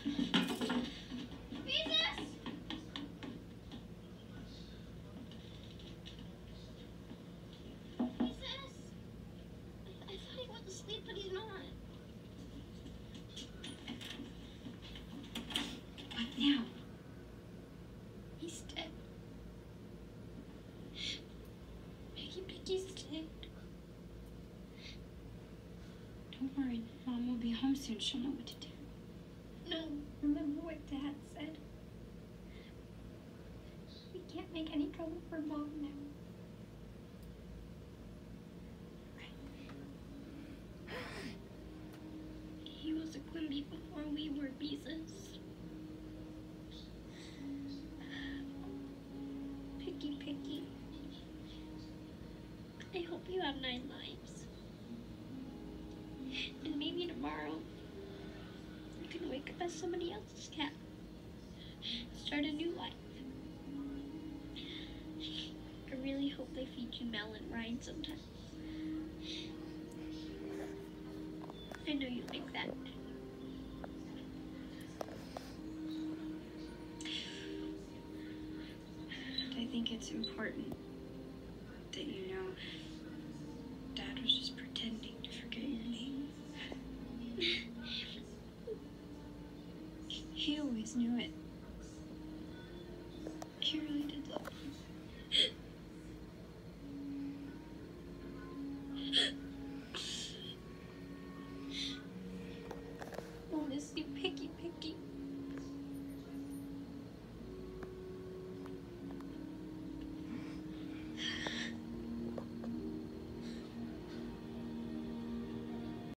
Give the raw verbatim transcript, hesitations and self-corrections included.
Beezus! Beezus! I, I thought he was asleep, but he's not. What now? He's dead. Piggy Piggy's dead. Don't worry, Mom will be home soon. She'll know what to do. No, remember what Dad said. We can't make any trouble for Mom now. He was a Quimby before we were Beezus. Picky Picky. I hope you have nine lives. And maybe tomorrow you can wake up as somebody else's cat. Start a new life. I really hope they feed you melon rind sometimes. I know you like that. I think it's important that you know Dad was just pretending to forget your name. He always knew it.